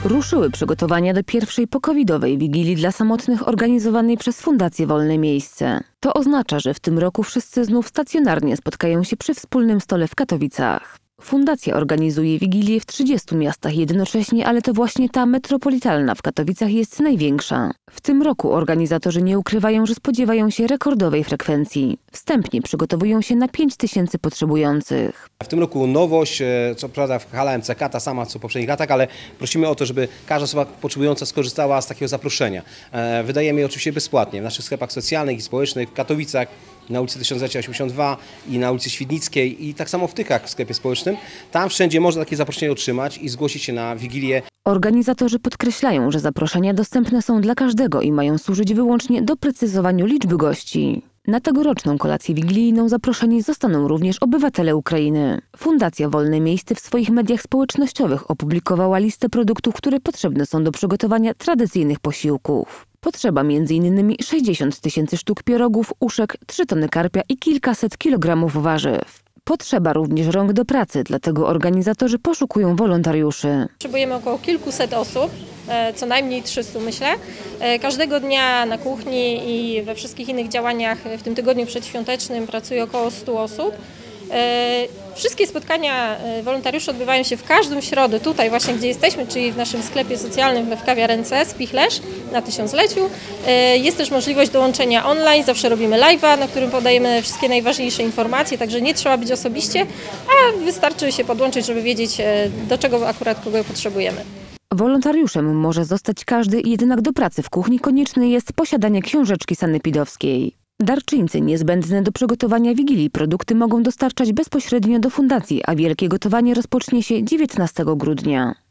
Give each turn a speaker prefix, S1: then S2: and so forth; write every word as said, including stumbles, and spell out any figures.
S1: Ruszyły przygotowania do pierwszej pokowidowej Wigilii dla samotnych organizowanej przez Fundację Wolne Miejsce. To oznacza, że w tym roku wszyscy znów stacjonarnie spotkają się przy wspólnym stole w Katowicach. Fundacja organizuje Wigilię w trzydziestu miastach jednocześnie, ale to właśnie ta metropolitalna w Katowicach jest największa. W tym roku organizatorzy nie ukrywają, że spodziewają się rekordowej frekwencji. Wstępnie przygotowują się na pięć tysięcy potrzebujących.
S2: W tym roku nowość, co prawda w hala M C K ta sama co w poprzednich latach, ale prosimy o to, żeby każda osoba potrzebująca skorzystała z takiego zaproszenia. Wydajemy je oczywiście bezpłatnie w naszych sklepach socjalnych i społecznych w Katowicach, na ulicy Tysiąclecia osiemdziesiąt dwa i na ulicy Świdnickiej i tak samo w Tychach w sklepie społecznym. Tam wszędzie można takie zaproszenie otrzymać i zgłosić się na Wigilię.
S1: Organizatorzy podkreślają, że zaproszenia dostępne są dla każdego i mają służyć wyłącznie doprecyzowaniu liczby gości. Na tegoroczną kolację wigilijną zaproszeni zostaną również obywatele Ukrainy. Fundacja Wolne Miejsce w swoich mediach społecznościowych opublikowała listę produktów, które potrzebne są do przygotowania tradycyjnych posiłków. Potrzeba między innymi sześćdziesiąt tysięcy sztuk pierogów, uszek, trzy tony karpia i kilkaset kilogramów warzyw. Potrzeba również rąk do pracy, dlatego organizatorzy poszukują wolontariuszy.
S3: Potrzebujemy około kilkuset osób, co najmniej trzystu myślę. Każdego dnia na kuchni i we wszystkich innych działaniach w tym tygodniu przedświątecznym pracuje około stu osób. Wszystkie spotkania wolontariuszy odbywają się w każdą środę, tutaj właśnie gdzie jesteśmy, czyli w naszym sklepie socjalnym w kawiarence Spichlesz na Tysiącleciu. Jest też możliwość dołączenia online, zawsze robimy live'a, na którym podajemy wszystkie najważniejsze informacje, także nie trzeba być osobiście, a wystarczy się podłączyć, żeby wiedzieć, do czego akurat kogo potrzebujemy.
S1: Wolontariuszem może zostać każdy, jednak do pracy w kuchni konieczne jest posiadanie książeczki sanepidowskiej. Darczyńcy niezbędne do przygotowania Wigilii produkty mogą dostarczać bezpośrednio do fundacji, a wielkie gotowanie rozpocznie się dziewiętnastego grudnia.